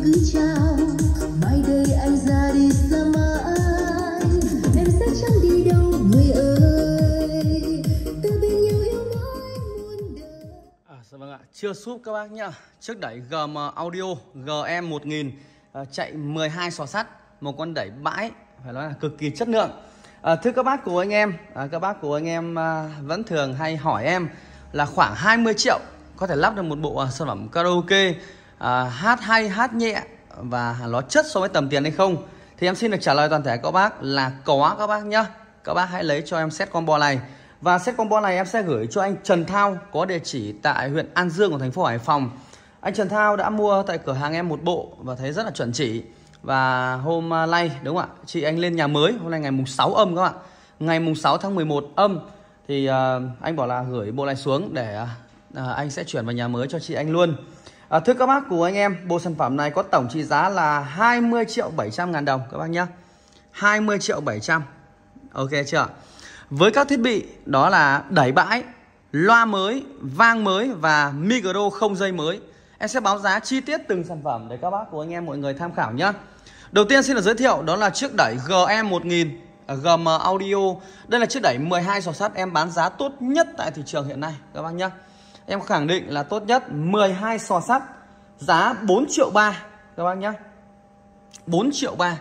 cứ trao, mai đây anh ra đi xa mãi, em sẽ chẳng đi đâu người ơi, ta bên nhau yêu mãi muôn đời. Vâng ạ, chưa súp các bác nhá. Chiếc đẩy GM Audio GM 1000 chạy 12 xò sắt, một con đẩy bãi phải nói là cực kỳ chất lượng. Thưa các bác của anh em, vẫn thường hay hỏi em là khoảng 20 triệu có thể lắp được một bộ sản phẩm karaoke hát hay, hát nhẹ và nó chất so với tầm tiền hay không? Thì em xin được trả lời toàn thể các bác là có các bác nhá. Các bác hãy lấy cho em set combo này. Và set combo này em sẽ gửi cho anh Trần Thao, có địa chỉ tại huyện An Dương của thành phố Hải Phòng. Anh Trần Thao đã mua tại cửa hàng em một bộ và thấy rất là chuẩn chỉ. Và hôm nay đúng không ạ, chị anh lên nhà mới, hôm nay ngày mùng 6 âm các bạn. Ngày mùng 6 tháng 11 âm thì anh bảo là gửi bộ này xuống để anh sẽ chuyển vào nhà mới cho chị anh luôn. Thưa các bác của anh em, bộ sản phẩm này có tổng trị giá là 20 triệu 700 ngàn đồng các bác nhé. 20 triệu 700. Ok chưa? Với các thiết bị đó là đẩy bãi, loa mới, vang mới và micro không dây mới. Em sẽ báo giá chi tiết từng sản phẩm để các bác của anh em mọi người tham khảo nhé. Đầu tiên xin được giới thiệu đó là chiếc đẩy GM 1000 GM Audio. Đây là chiếc đẩy 12 xò sắt em bán giá tốt nhất tại thị trường hiện nay các bác nhé. Em khẳng định là tốt nhất, 12 xò sắt giá 4 triệu 3 các bác nhé. 4 triệu 3.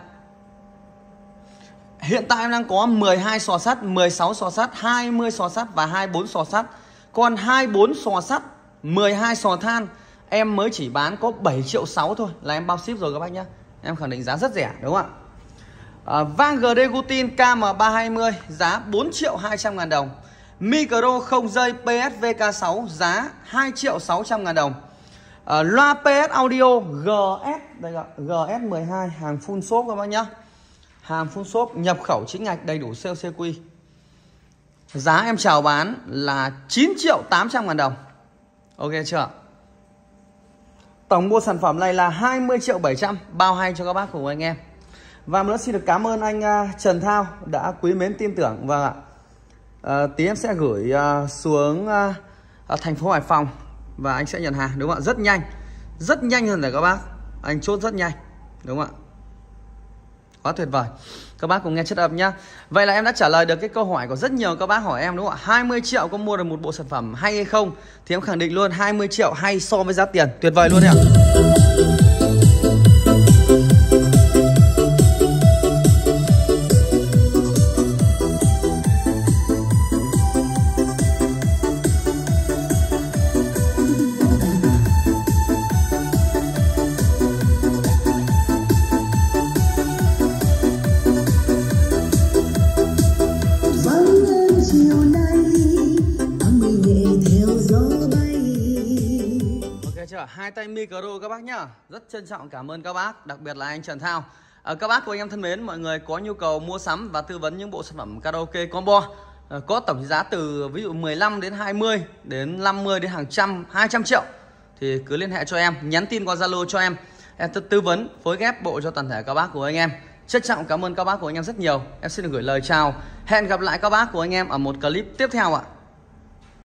Hiện tại em đang có 12 xò sắt, 16 xò sắt, 20 xò sắt và 24 xò sắt. Còn 24 xò sắt, 12 xò than em mới chỉ bán có 7 triệu 6 thôi là em bao ship rồi các bác nhé. Em khẳng định giá rất rẻ đúng không ạ? Vang GD Gutin KM320 giá 4 triệu 200 ngàn đồng. Micro không dây PSVK6 giá 2 triệu 600 ngàn đồng. Loa PS Audio GS, đây là GS12 hàng full shop các bác nhé. Hàng full shop nhập khẩu chính ngạch đầy đủ CQ. Giá em chào bán là 9 triệu 800 ngàn đồng. Ok chưa? Tổng bộ sản phẩm này là 20 triệu 700 bao hay cho các bác của anh em. Và một lần xin được cảm ơn anh Trần Thao đã quý mến tin tưởng. Vâng ạ, tí em sẽ gửi xuống thành phố Hải Phòng và anh sẽ nhận hàng đúng không ạ? Rất nhanh hơn để các bác. Anh chốt rất nhanh đúng không ạ? Quá tuyệt vời. Các bác cùng nghe chất âm nhá. Vậy là em đã trả lời được cái câu hỏi của rất nhiều các bác hỏi em đúng không ạ? 20 triệu có mua được một bộ sản phẩm hay hay không? Thì em khẳng định luôn 20 triệu hay so với giá tiền. Tuyệt vời luôn đấy ạ. Hai tay micro các bác nhá. Rất trân trọng cảm ơn các bác, đặc biệt là anh Trần Thao. Các bác của anh em thân mến, mọi người có nhu cầu mua sắm và tư vấn những bộ sản phẩm karaoke combo có tổng giá từ ví dụ 15 đến 20 đến 50 đến hàng trăm 200 triệu thì cứ liên hệ cho em, nhắn tin qua Zalo cho em tư vấn phối ghép bộ cho toàn thể các bác của anh em. Trân trọng cảm ơn các bác của anh em rất nhiều. Em xin được gửi lời chào. Hẹn gặp lại các bác của anh em ở một clip tiếp theo ạ.